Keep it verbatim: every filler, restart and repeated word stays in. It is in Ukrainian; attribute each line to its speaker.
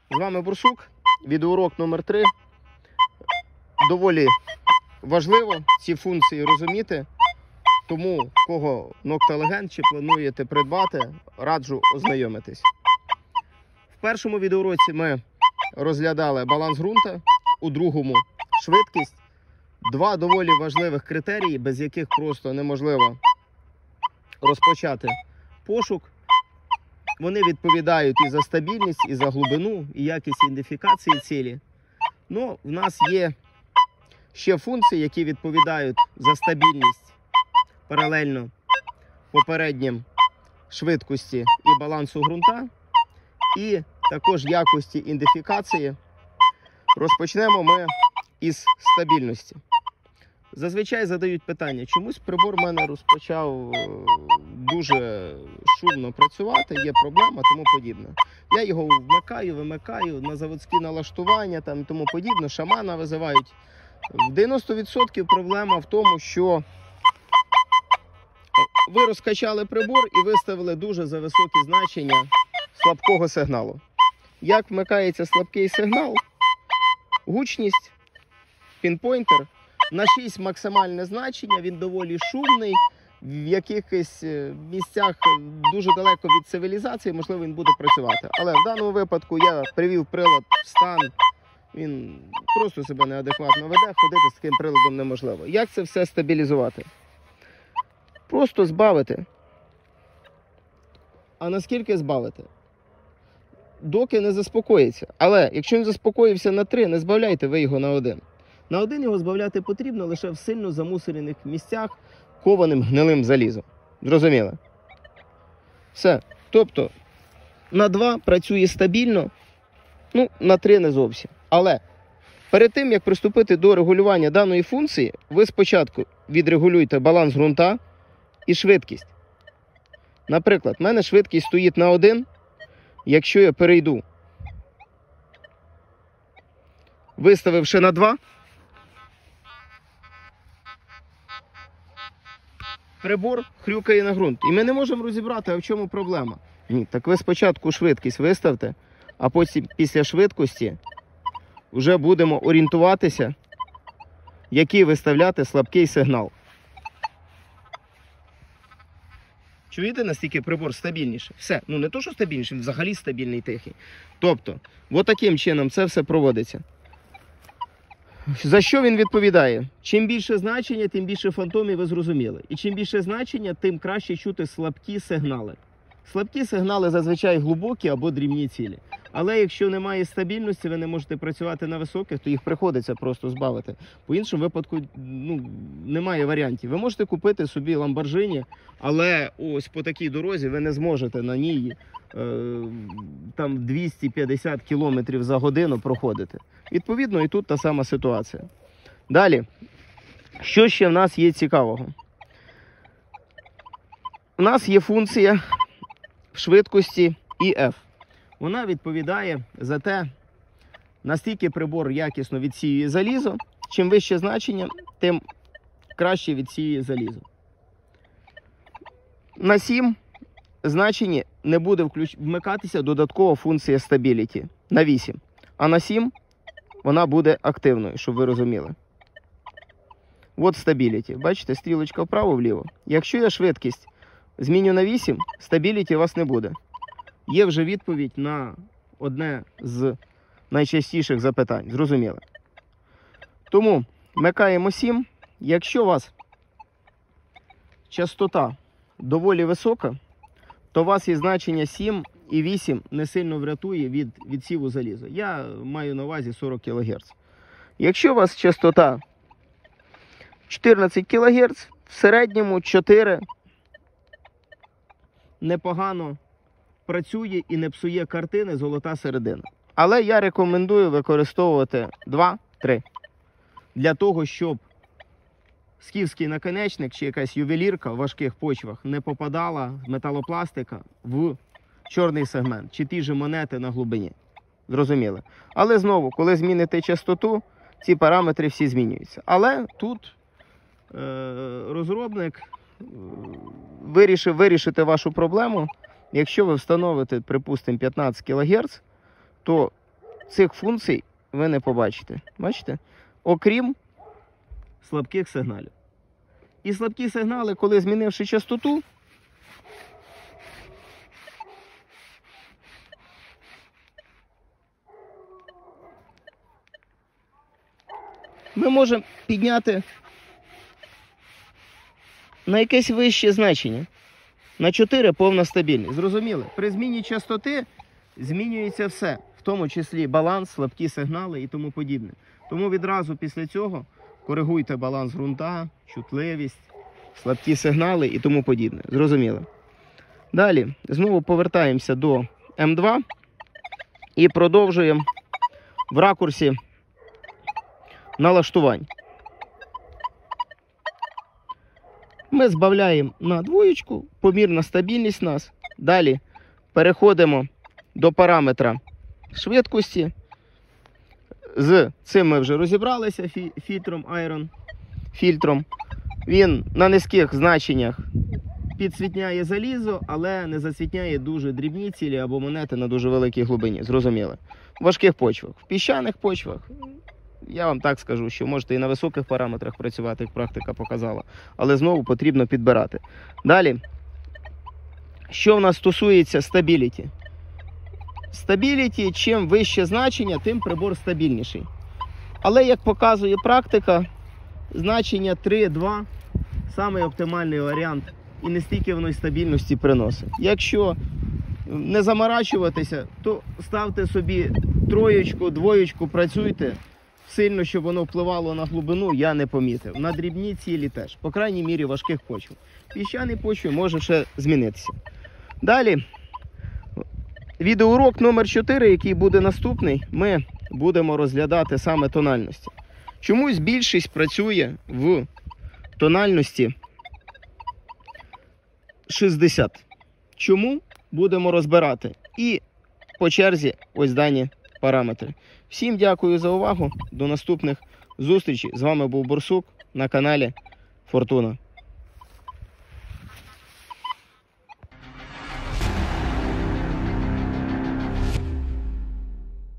Speaker 1: З вами Бурсук, відеоурок номер три. Доволі важливо ці функції розуміти, тому кого Нокталегенд чи плануєте придбати, раджу ознайомитись. В першому відеоуроці ми розглядали баланс ґрунту, у другому швидкість. Два доволі важливих критерії, без яких просто неможливо розпочати пошук. Вони відповідають і за стабільність, і за глибину, і якість ідентифікації цілі. Ну, в нас є ще функції, які відповідають за стабільність паралельно попереднім швидкості і балансу ґрунта, і також якості ідентифікації. Розпочнемо ми із стабільності. Зазвичай задають питання, чомусь прибор в мене розпочав дуже шумно працювати, є проблема, тому подібне. Я його вмикаю, вимикаю на заводські налаштування там, і тому подібне, шамана визивають. В дев'яносто відсотків проблема в тому, що ви розкачали прибор і виставили дуже за високі значення слабкого сигналу. Як вмикається слабкий сигнал? Гучність, пінпойнтер. На шість максимальне значення, він доволі шумний, в якихось місцях дуже далеко від цивілізації, можливо, він буде працювати. Але в даному випадку я привів прилад в стан, він просто себе неадекватно веде, ходити з таким приладом неможливо. Як це все стабілізувати? Просто збавити. А наскільки збавити? Доки не заспокоїться. Але якщо він заспокоївся на три, не збавляйте ви його на один. На один його збавляти потрібно лише в сильно замусорених місцях кованим гнилим залізом. Зрозуміло? Все. Тобто на два працює стабільно, ну, на три не зовсім. Але перед тим, як приступити до регулювання даної функції, ви спочатку відрегулюйте баланс ґрунта і швидкість. Наприклад, в мене швидкість стоїть на один, якщо я перейду, виставивши на два, прибор хрюкає на ґрунт. І ми не можемо розібрати, а в чому проблема. Ні, так ви спочатку швидкість виставте, а потім після швидкості вже будемо орієнтуватися, який виставляти слабкий сигнал. Чуєте, настільки прибор стабільніше? Все. Ну не то, що стабільніше, він взагалі стабільний тихий. Тобто, от таким чином це все проводиться. За що він відповідає? Чим більше значення, тим більше фантомів, ви зрозуміли. І чим більше значення, тим краще чути слабкі сигнали. Слабкі сигнали зазвичай глибокі або дрібні цілі. Але якщо немає стабільності, ви не можете працювати на високих, то їх приходиться просто збавити. По іншому випадку, ну, немає варіантів. Ви можете купити собі Lamborghini, але ось по такій дорозі ви не зможете на ній е, там двісті п'ятдесят кілометрів за годину проходити. Відповідно, і тут та сама ситуація. Далі, що ще в нас є цікавого? У нас є функція швидкості і F. Вона відповідає за те, наскільки прибор якісно відсіює залізо. Чим вище значення, тим краще відсіює залізо. На сім значенні не буде включ... вмикатися додаткова функція Stability. На вісім. А на сім вона буде активною, щоб ви розуміли. От Stability. Бачите, стрілочка вправо-вліво. Якщо я швидкість зміню на вісім, Stability у вас не буде. Є вже відповідь на одне з найчастіших запитань. Зрозуміли? Тому вмикаємо сім. Якщо у вас частота доволі висока, то у вас є значення сім і вісім не сильно врятує від відсіву заліза. Я маю на увазі сорок кілогерц. Якщо у вас частота чотирнадцять кілогерц, в середньому чотири непогано працює і не псує картини золота середина. Але я рекомендую використовувати два-три. Для того, щоб скіфський наконечник чи якась ювелірка в важких почвах не попадала металопластика в чорний сегмент, чи ті ж монети на глибині. Зрозуміли? Але знову, коли зміните частоту, ці параметри всі змінюються. Але тут е розробник вирішив вирішити вашу проблему. Якщо ви встановите, припустимо, п'ятнадцять кілогерц, то цих функцій ви не побачите. Бачите? Окрім слабких сигналів. І слабкі сигнали, коли змінивши частоту, ми можемо підняти на якесь вище значення. На чотири повна стабільність. Зрозуміли? При зміні частоти змінюється все. В тому числі баланс, слабкі сигнали і тому подібне. Тому відразу після цього коригуйте баланс ґрунта, чутливість, слабкі сигнали і тому подібне. Зрозуміло? Далі, знову повертаємося до М два і продовжуємо в ракурсі налаштувань. Ми збавляємо на двоєчку, помірна стабільність у нас. Далі переходимо до параметра швидкості. З цим ми вже розібралися, фільтром Iron. Фільтром. Він на низьких значеннях підсвітняє залізо, але не засвітняє дуже дрібні цілі або монети на дуже великій глибині. Зрозуміло. В важких почвах. В піщаних почвах, я вам так скажу, що можете і на високих параметрах працювати, як практика показала. Але знову потрібно підбирати. Далі, що в нас стосується стабіліті. Стабіліті, чим вище значення, тим прибор стабільніший. Але, як показує практика, значення три-два – самий оптимальний варіант. І не стільки воно й стабільності приносить. Якщо не заморачуватися, то ставте собі троєчку, двоєчку, працюйте. Сильно, щоб воно впливало на глибину, я не помітив. На дрібні цілі теж. По крайній мірі, важких почв. Піщані почви може ще змінитися. Далі, відеоурок номер чотири, який буде наступний, ми будемо розглядати саме тональності. Чомусь більшість працює в тональності шістдесят. Чому? Будемо розбирати. І по черзі ось дані параметри. Всім дякую за увагу. До наступних зустрічей. З вами був Борсук на каналі Фортуна.